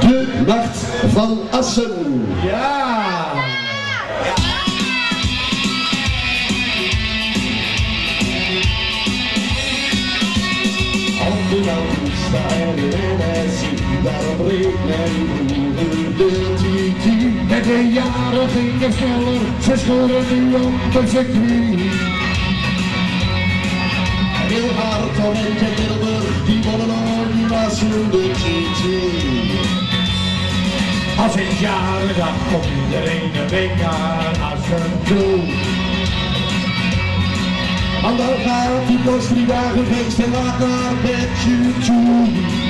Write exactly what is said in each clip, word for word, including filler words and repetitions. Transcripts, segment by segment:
de Nacht van Assen. Ja! Op de Augusta en de Renessie, daarop reed mijn broer de T T. Met de jaren ging het sneller, ze schoren nu op het circuit. Heel hard om en Tilburg, die wonnen al die was in de T T. Als het jaren dan komt iedereen een week naar Assen toe. En dan gaat die post drie dagen feest en laat naar bedje toe.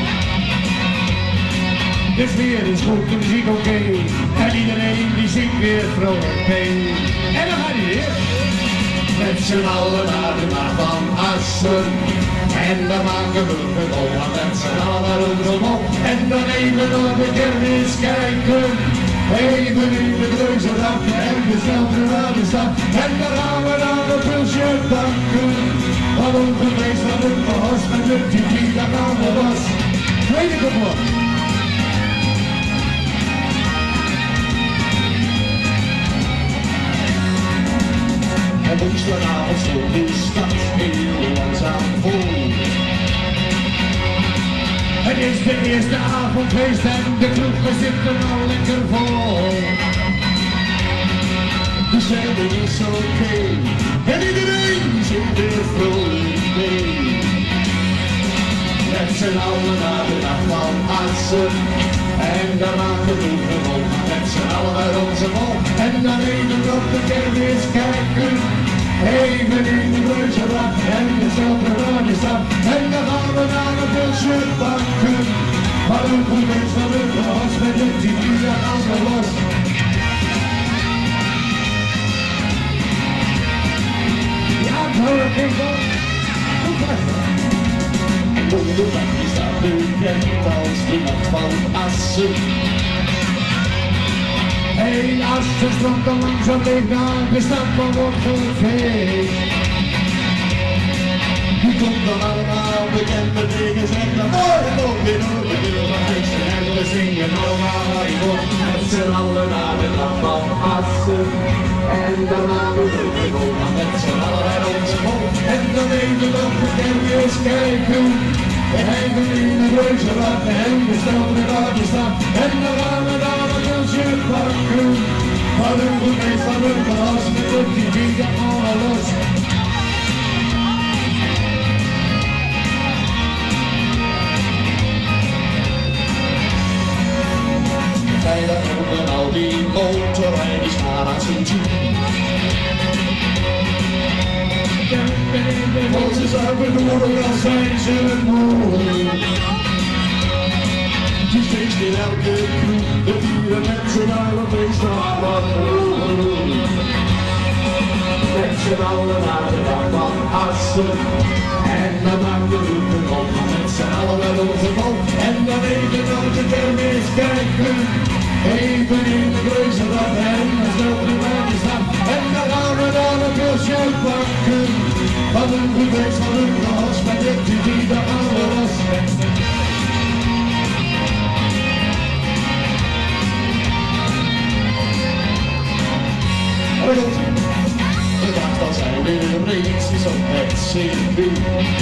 De sfeer is goed, de muziek oké, okay. En iedereen die zingt weer vrolijk mee. En dan gaat hij weer. Met z'n allen naar de Nacht van Assen. En dan maken we het op, want met z'n allen naar onze mop. En dan even op de kermis kijken. Even in de reuzenrad en de snelste naar de stad. En dan gaan we naar de pulsje tanken. Wat ongeveer van het gehos met de T T, daar gaan we los. Tweede complot. En woensdagavond stond de stad heel langzaam vol. Het is de eerste avondfeest en de kroegen zitten al lekker vol. De stemming is oké okay. En iedereen zingt weer vrolijk mee. Met z'n allen naar de Nacht van Assen. En daar maken we het op, met z'n allen naar onze mol. En dan even op de kermis kijken. Even in de reuzenrad en de zelfde rode stad. En dan gaan we naar een pilsje bakken. Maar een goed mens van het gehos met de T T, daar gaan we los. Ja, ik hoor het niet van. Goed luisteren. Donderdag staat bekend als de Nacht van Assen. Hey, Assen stroomt al langzaam leeg naar de stad van wordt gefeest. Die komt dan allemaal bekende dingen en dan mooi en ook weer door de Wilderhuis. En we zingen allemaal maar voor met z'n allen naar de Nacht van Assen. En daarna we het op, met z'n allen naar onze mol. En dan even op de kermis kijken. Even in de reuzenrad en de stelde waar je staat. En dan gaan we naar een pilsje pakken. Maar een goed feest van een glas met de T T, daar gaan we los. Veilig onder al die motorrijders gaan aan zijn toe. Want ze zuipen door dan zijn ze moe. Je feest in elke kroeg, de dieren met z'n allen feest aan wat roer. Met z'n allen naar de Nacht van Assen. En dan maken we het op, met z'n allen naar onze mol. En dan even op de kermis kijken. Even in de reuzenrad en de snelste waar je staat. En dan gaan we naar een pilsje pakken. Wat een goed feest van een gehos met de T T, daar gaan we los. De dag dan zijn we races op het circuit.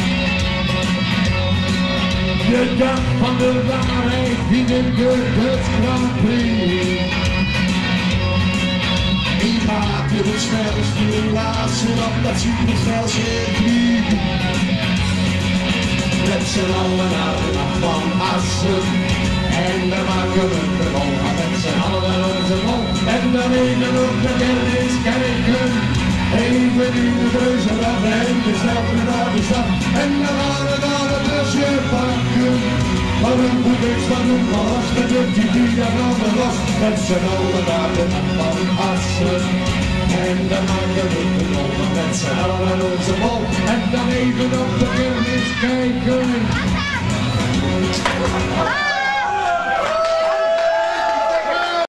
De dag van de waarheid, wie wint de Dutch Grand Prix? Wie maakt er het snelste laatste op dat supersnel circuit? Met z'n allen naar de Nacht van Assen. En dan maken we het op, met z'n allen naar onze mol. En dan even op de kermis kijken. Even in de reuzenrad en de snelste naar de stad. En dan gaan we naar het pilsje pakken. Maar een goed feest van een glas met de T T, daar gaan we los. Met z'n allen naar de Nacht van Assen. En dan maken we het op, met z'n allen naar onze mol. En dan even op de kermis kijken.